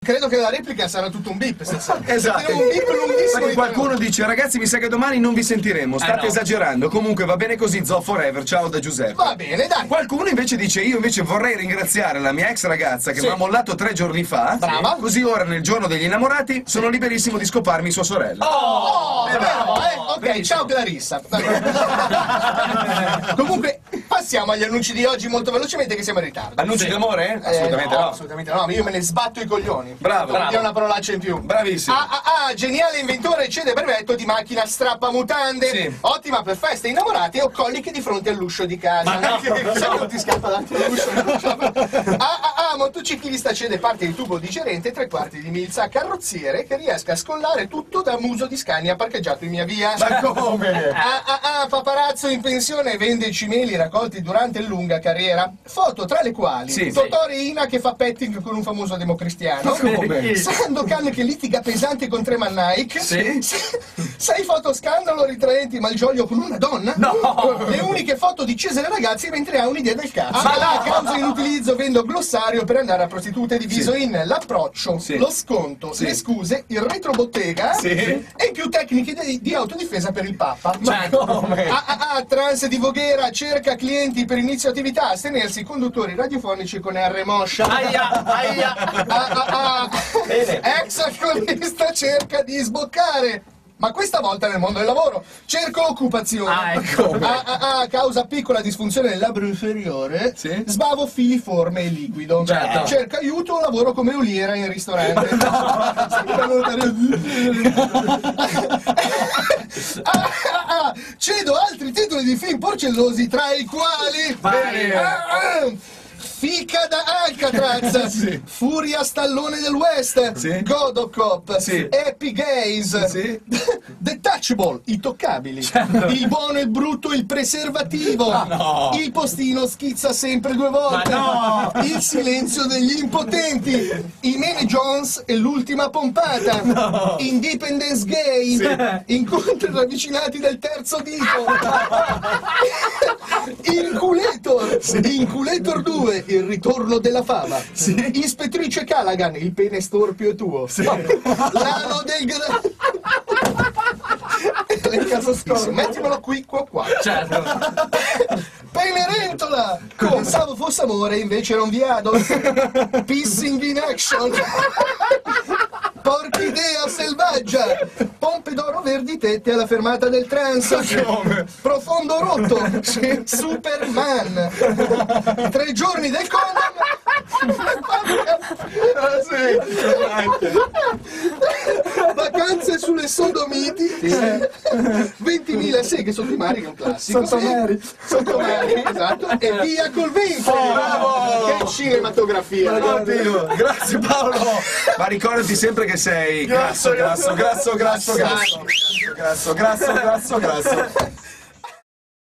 Credo che la replica sarà tutto un bip stasera. Esatto. Un bip lunghissimo. Perché qualcuno dice, ragazzi, mi sa che domani non vi sentiremo, state no. esagerando. Comunque va bene così, Zo Forever, ciao da Giuseppe. Va bene, dai. Qualcuno invece dice, io invece vorrei ringraziare la mia ex ragazza che Sì. mi ha mollato 3 giorni fa. Brava. Così ora, nel giorno degli innamorati, sono liberissimo di scoparmi sua sorella. Oh, bravo, ok, ciao Clarissa. Comunque, passiamo agli annunci di oggi molto velocemente che siamo in ritardo. Annunci d'amore? Assolutamente no. Assolutamente no, io me ne sbatto i coglioni. Bravo. Per dire una parolaccia in più. Bravissimo. Geniale inventore cede brevetto di macchina strappamutande. Sì. Ottima per feste innamorate o colliche di fronte all'uscio di casa. Ma no. Sai che non ti scappa davanti all'uscio? Motociclista cede parte di tubo digerente e 3/4 di milza a carrozziere che riesca a scollare tutto da muso di Scania parcheggiato in mia via. Ma come? Paparazzo in pensione vende cimeli raccolti durante lunga carriera. Foto tra le quali Sì. Totò Riina che fa petting con un famoso democristiano. Come? Sandokan che litiga pesante con Treman Nike. Sì. 6 foto scandalo ritraenti Malgioglio con una donna. No. Le uniche foto di Cesare Ragazzi mentre ha un'idea del cazzo. A causa in utilizzo vendo glossario per andare a prostitute diviso in l'approccio, Sì. lo sconto, Sì. le scuse, il retrobottega Sì. e più tecniche di autodifesa per il Papa. Ma come? Trans di Voghera cerca clienti per inizio attività, astenersi conduttori radiofonici con R moscia. Aia. Bene. Ex alcolista cerca di sboccare. Ma questa volta nel mondo del lavoro. Cerco occupazione. Ecco. Causa piccola disfunzione del labbro inferiore. Sì. Sbavo filiforme e liquido. Certo. Cerca aiuto, lavoro come uliera in ristorante. Cedo altri titoli di film porcellosi, tra i quali Fica da Alcatraz, Sì. Furia Stallone del West, Sì. Godocop, Sì. Happy Gaze, Sì. The Touchable, i toccabili, il buono, il brutto, il preservativo, no. il postino schizza sempre 2 volte, Ma no. il silenzio degli impotenti, i Mene Jones e l'ultima pompata, Independence Gay, incontri ravvicinati del terzo dito, Inculator, Inculator 2, il ritorno della fama, Ispettrice Callaghan, il pene storpio è tuo, l'ano del mettimelo qui, qua. Certo. Penerentola! Pensavo fosse amore, invece non viado. Pissing in action. Porchidea selvaggia. Pompe d'oro verdi tette alla fermata del trans. Profondo rotto. Superman. 3 giorni del condom. Vacanze sulle Sodomiti. 20.000 seghe sotto i mari, che è un classico. Sottomari, esatto. E via col vento. Bravo! Che cinematografia. Ottimo. Grazie Paolo. Ma ricordati sempre che sei grasso.